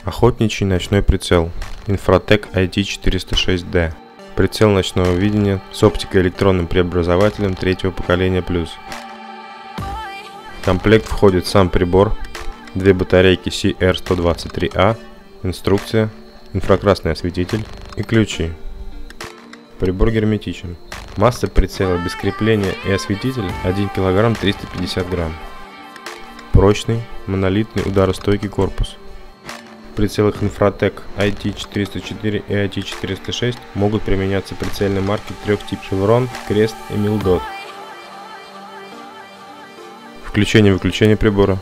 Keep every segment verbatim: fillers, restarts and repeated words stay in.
Охотничий ночной прицел Infratec ай ти четыреста шесть дэ. Прицел ночного видения с оптико-электронным преобразователем третьего поколения плюс. В комплект входит сам прибор, две батарейки си эр сто двадцать три а, инструкция, инфракрасный осветитель и ключи. Прибор герметичен. Масса прицела без крепления и осветителя один килограмм триста пятьдесят грамм. Прочный, монолитный, ударостойкий корпус. В прицелах Infratec ай ти четыреста четыре и ай ти четыреста шесть могут применяться прицельные марки трех типов Chevron, Crest и Mildot. Включение-выключение прибора.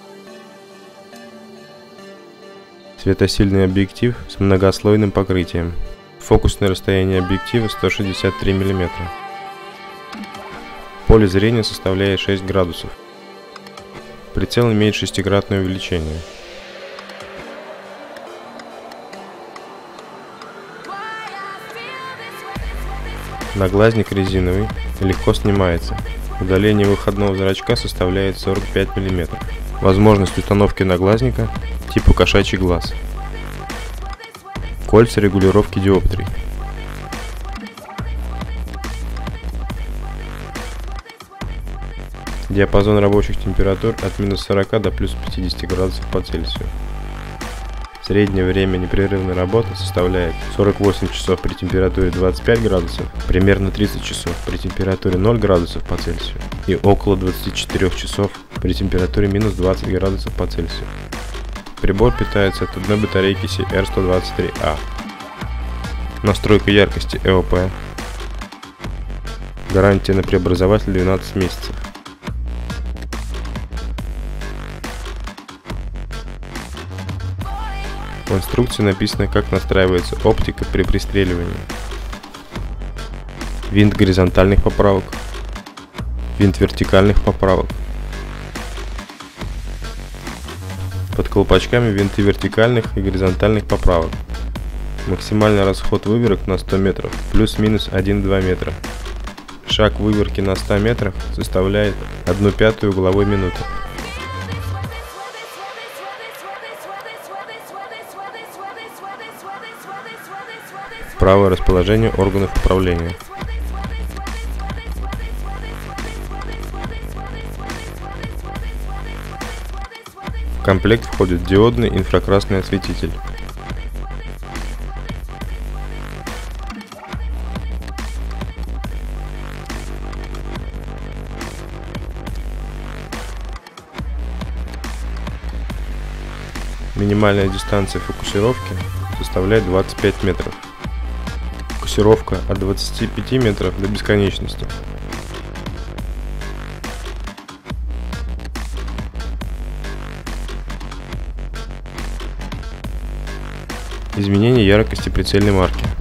Светосильный объектив с многослойным покрытием. Фокусное расстояние объектива сто шестьдесят три миллиметра. Поле зрения составляет шесть градусов. Прицел имеет шестикратное увеличение. Наглазник резиновый, легко снимается. Удаление выходного зрачка составляет сорок пять миллиметров. Возможность установки наглазника типа кошачий глаз. Кольца регулировки диоптрий. Диапазон рабочих температур от минус сорока до плюс пятидесяти градусов по Цельсию. Среднее время непрерывной работы составляет сорок восемь часов при температуре двадцать пять градусов, примерно тридцать часов при температуре ноль градусов по Цельсию и около двадцати четырёх часов при температуре минус двадцать градусов по Цельсию. Прибор питается от одной батарейки си эр сто двадцать три а. Настройка яркости и о пэ. Гарантия на преобразователь двенадцать месяцев. В инструкции написано, как настраивается оптика при пристреливании. Винт горизонтальных поправок, винт вертикальных поправок. Под колпачками винты вертикальных и горизонтальных поправок. Максимальный расход выверок на сто метров плюс-минус один-два метра. Шаг выверки на ста метрах составляет одну пятую угловой минуты. Правое расположение органов управления. В комплект входит диодный инфракрасный осветитель. Минимальная дистанция фокусировки составляет двадцать пять метров. Фокусировка от двадцати пяти метров до бесконечности. Изменение яркости прицельной марки.